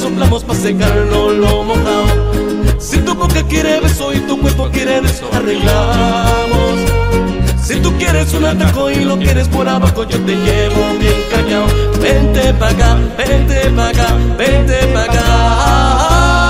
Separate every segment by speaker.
Speaker 1: soplamos pa' secarnos lo mojado. Si tu boca quiere beso y tu cuerpo quiere beso, arreglamos. Si tú quieres un atajo y lo quieres por abajo, yo te llevo bien callado. Vente pa' acá, vente pa' acá, vente pa' acá.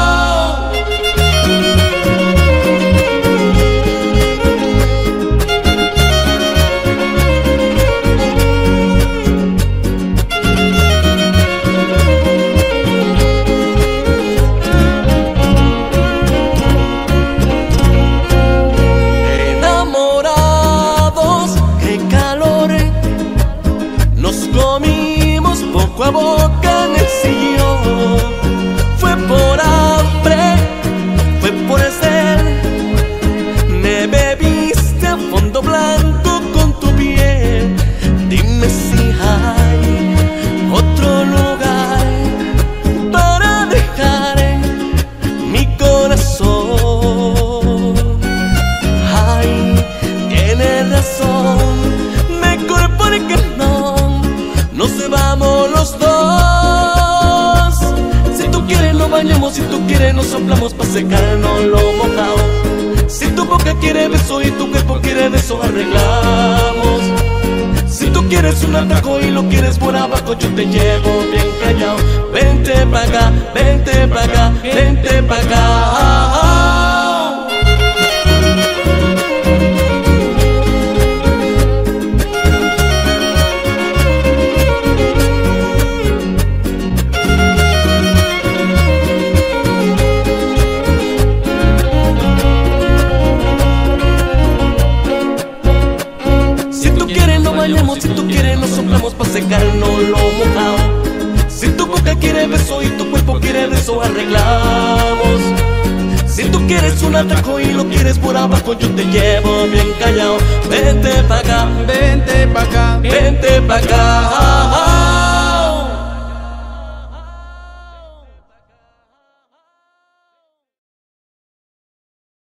Speaker 1: Poco a boca en el sillón. Fue por hambre, fue por sed. Me bebiste a fondo blanco con tu piel. Dime si hay otro lugar para dejar mi corazón. Ay, tienes razón, mejor porque no se vamos los dos. Si tú quieres nos bañamos, si tú quieres nos soplamos pa' secarnos lo mojado. Si tu boca quiere beso y tu cuerpo quiere beso, arreglamos. Si tú quieres un atajo y lo quieres por abajo, yo te llevo bien callado. Vente pa' acá, vente pa' acá, vente pa' acá. Si tú quieres nos soplamos pa' secarnos lo mojado. Si tu boca quiere beso y tu cuerpo quiere beso, arreglamos. Si tú quieres un atajo y lo quieres por abajo, yo te llevo bien callado. Vente pa' acá,
Speaker 2: vente pa' acá,
Speaker 1: vente pa' acá.